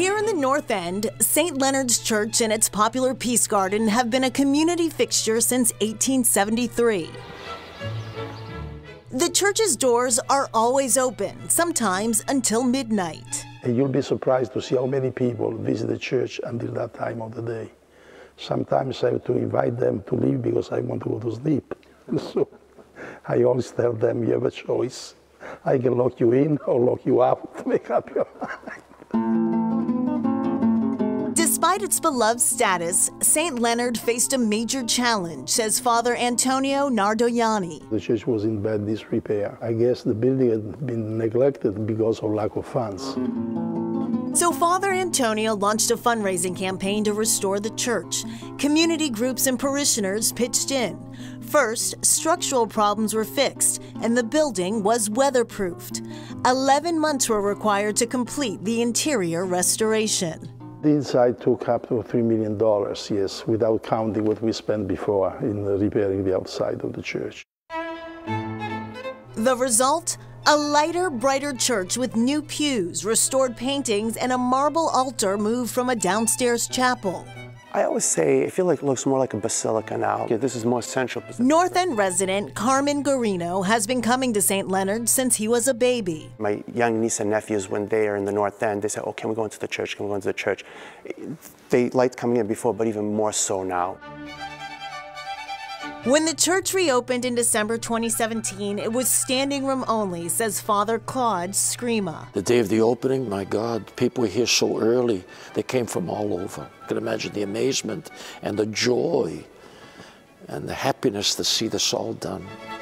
Here in the North End, St. Leonard's Church and its popular Peace Garden have been a community fixture since 1873. The church's doors are always open, sometimes until midnight. And you'll be surprised to see how many people visit the church until that time of the day. Sometimes I have to invite them to leave because I want to go to sleep. So I always tell them, you have a choice. I can lock you in or lock you out to make up your mind. Despite its beloved status, St. Leonard faced a major challenge, says Father Antonio Nardoianni. The church was in bad disrepair. I guess the building had been neglected because of lack of funds. So Father Antonio launched a fundraising campaign to restore the church. Community groups and parishioners pitched in. First, structural problems were fixed, and the building was weatherproofed. 11 months were required to complete the interior restoration. The inside took up to $3 million, yes, without counting what we spent before in repairing the outside of the church. The result? A lighter, brighter church with new pews, restored paintings, and a marble altar moved from a downstairs chapel. I always say, I feel like it looks more like a basilica now. Yeah, this is more central. North End resident Carmen Garino has been coming to St. Leonard since he was a baby. My young niece and nephews, when they are in the North End, they say, oh, can we go into the church? Can we go into the church? They liked coming in before, but even more so now. When the church reopened in December 2017, it was standing room only, says Father Claude Screama. The day of the opening, my God, people were here so early. They came from all over. You can imagine the amazement and the joy and the happiness to see this all done.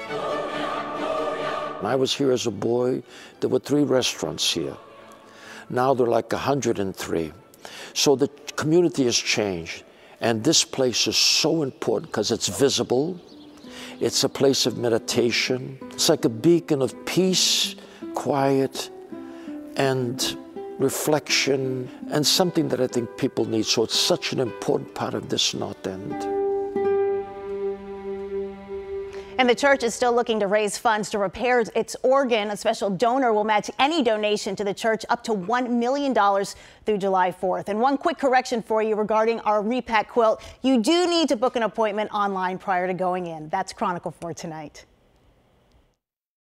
When I was here as a boy, there were 3 restaurants here. Now there are like 103. So the community has changed. And this place is so important because it's visible. It's a place of meditation. It's like a beacon of peace, quiet, and reflection, and something that I think people need. So it's such an important part of this North End. And the church is still looking to raise funds to repair its organ. A special donor will match any donation to the church up to $1 million through July 4th. And one quick correction for you regarding our repack quilt. You do need to book an appointment online prior to going in. That's Chronicle for tonight.